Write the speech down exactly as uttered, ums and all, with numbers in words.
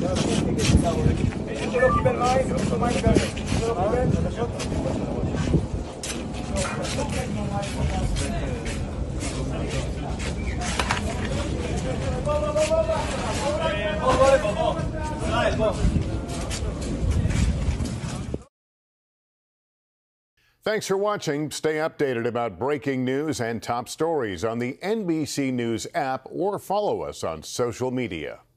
Thanks for watching. Stay updated about breaking news and top stories on the N B C News app or follow us on social media.